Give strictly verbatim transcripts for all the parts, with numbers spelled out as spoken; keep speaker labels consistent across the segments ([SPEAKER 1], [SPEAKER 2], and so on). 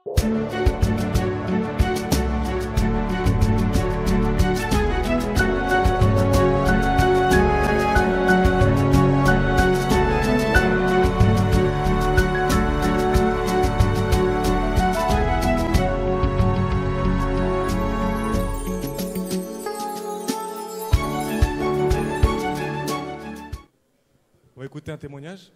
[SPEAKER 1] On va écouter un témoignage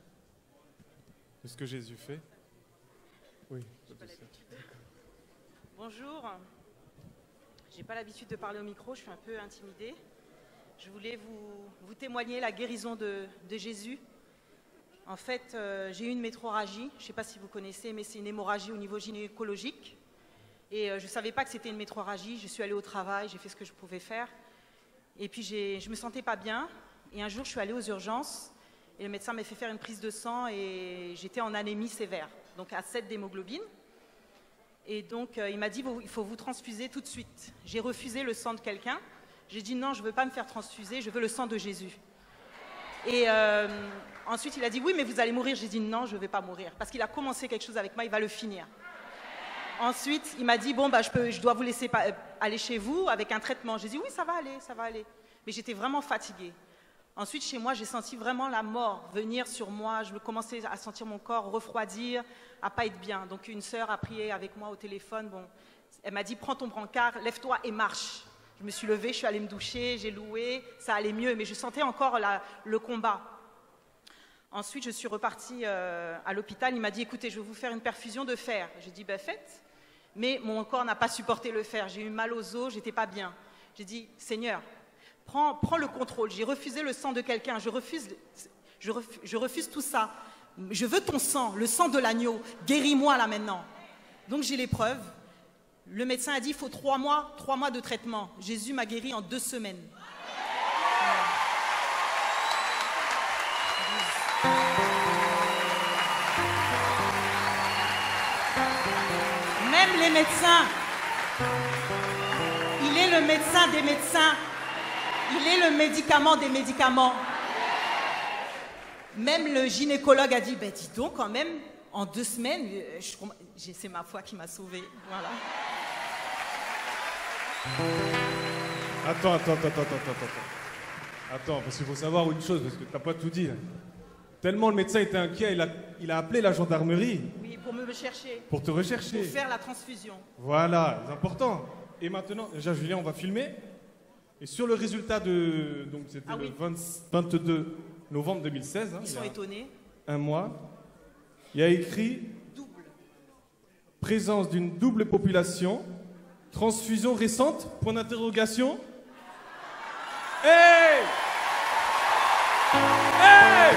[SPEAKER 1] de ce que Jésus fait. Oui.
[SPEAKER 2] J'ai pas l'habitude. Bonjour. J'ai pas l'habitude de parler au micro, je suis un peu intimidée. Je voulais vous, vous témoigner la guérison de, de Jésus. En fait, euh, j'ai eu une métrorragie. Je ne sais pas si vous connaissez, mais c'est une hémorragie au niveau gynécologique. Et euh, je ne savais pas que c'était une métrorragie. Je suis allée au travail, j'ai fait ce que je pouvais faire. Et puis j'ai, je me sentais pas bien. Et un jour, je suis allée aux urgences. Et le médecin m'a fait faire une prise de sang et j'étais en anémie sévère, donc à sept d'hémoglobine. Et donc euh, il m'a dit, il faut vous transfuser tout de suite. J'ai refusé le sang de quelqu'un. J'ai dit non, je ne veux pas me faire transfuser, je veux le sang de Jésus. Et euh, ensuite il a dit oui, mais vous allez mourir. J'ai dit non, je ne vais pas mourir, parce qu'il a commencé quelque chose avec moi, il va le finir. Ensuite il m'a dit bon, bah, je, peux, je dois vous laisser aller chez vous avec un traitement. J'ai dit oui, ça va aller, ça va aller. Mais j'étais vraiment fatiguée. Ensuite, chez moi, j'ai senti vraiment la mort venir sur moi. Je commençais à sentir mon corps refroidir, à pas être bien. Donc, une sœur a prié avec moi au téléphone. Bon, elle m'a dit, prends ton brancard, lève-toi et marche. Je me suis levée, je suis allée me doucher, j'ai loué, ça allait mieux, mais je sentais encore la, le combat. Ensuite, je suis repartie euh, à l'hôpital. Il m'a dit, écoutez, je vais vous faire une perfusion de fer. J'ai dit, ben faites. Mais mon corps n'a pas supporté le fer. J'ai eu mal aux os, j'étais pas bien. J'ai dit, Seigneur, Prends, prends le contrôle. J'ai refusé le sang de quelqu'un. Je refuse, je, refuse, je refuse tout ça. Je veux ton sang, le sang de l'agneau. Guéris-moi là maintenant. Donc j'ai les preuves. Le médecin a dit il faut trois mois, trois mois de traitement. Jésus m'a guéri en deux semaines. Même les médecins, il est le médecin des médecins. Il est le médicament des médicaments. Même le gynécologue a dit, ben dis donc quand même, en deux semaines, je, c'est ma foi qui m'a sauvée. Voilà.
[SPEAKER 1] Attends, attends, attends, attends, attends, attends. Attends, parce qu'il faut savoir une chose, parce que tu n'as pas tout dit. Tellement le médecin était inquiet, il a, il a appelé la gendarmerie.
[SPEAKER 2] Oui, pour me chercher.
[SPEAKER 1] Pour te rechercher.
[SPEAKER 2] Pour faire la transfusion.
[SPEAKER 1] Voilà, c'est important. Et maintenant, déjà Julien, on va filmer. Et sur le résultat de... Donc c'était ah, le oui. vingt, vingt-deux novembre deux mille seize. Hein,
[SPEAKER 2] Ils sont étonnés.
[SPEAKER 1] Un mois. Il y a écrit...
[SPEAKER 2] Double.
[SPEAKER 1] Présence d'une double population. Transfusion récente. Point d'interrogation. Hey! Hey!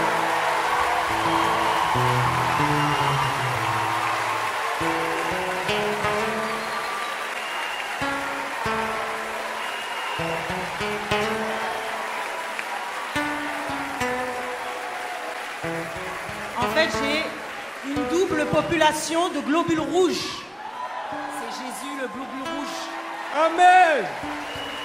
[SPEAKER 2] En fait, j'ai une double population de globules rouges. C'est Jésus, le globule rouge.
[SPEAKER 1] Amen!